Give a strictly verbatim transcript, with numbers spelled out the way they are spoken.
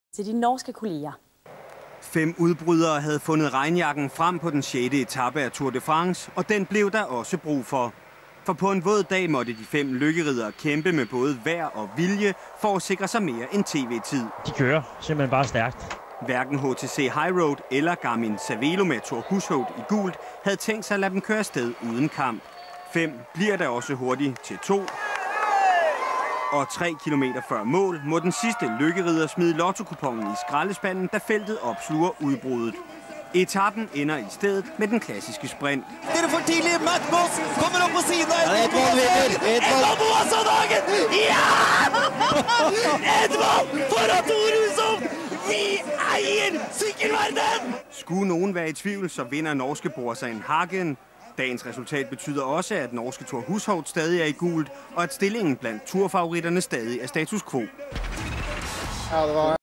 til de norske kolleger. Fem udbrydere havde fundet regnjakken frem på den sjette etape af Tour de France, og den blev der også brug for. For på en våd dag måtte de fem lykkeriddere kæmpe med både vejr og vilje for at sikre sig mere end tv-tid. De kører simpelthen bare stærkt. Hverken H T C High Road eller Garmin Cervelo med Thor Hushovd i gult havde tænkt sig at lade dem køre afsted uden kamp. Fem bliver der også hurtigt til to. Og tre kilometer før mål må den sidste lykkeridder smide lottokuponen i skraldespanden, da feltet opsluger udbruddet. Etappen ender i stedet med den klassiske sprint. Det er for tidligt. Matt Moss kommer op på siden af Edvald vinder. Edvald Moss av dagen! Ja! Edvald foran Thor Hushovd! Vi eier sykkelverden! Skulle nogen være i tvivl, så vinder norske Boasson Hagen. Dagens resultat betyder også, at norske Thor Hushovd stadig er i gult, og at stillingen blandt turfavoritterne stadig er status quo. Ja, det var